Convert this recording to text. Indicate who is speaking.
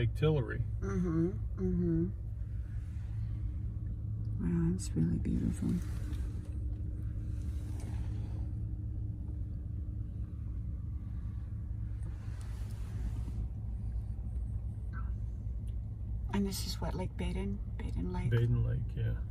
Speaker 1: Lake Tillery.
Speaker 2: Wow, it's really beautiful. And this is what, Lake Baden? Baden Lake?
Speaker 1: Baden Lake, yeah.